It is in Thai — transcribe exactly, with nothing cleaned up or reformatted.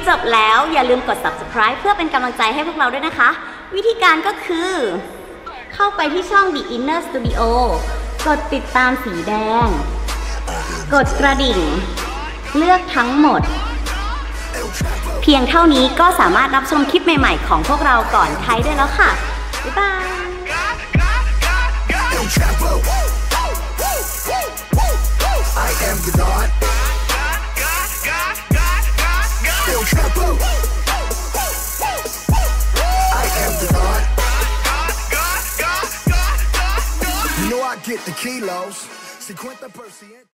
จบแล้วอย่าลืมกด ซับสไครบ์ เพื่อเป็นกำลังใจให้พวกเราด้วยนะคะวิธีการก็คือเข้าไปที่ช่อง The Inner Studio กดติดตามสีแดงกดกระดิ่งเลือกทั้งหมดเพียงเท่านี้ก็สามารถรับชมคลิปใหม่ๆของพวกเราก่อนใครได้แล้วค่ะบ๊ายบายI am the God. I am the God. You know I get the kilos. cincuenta por ciento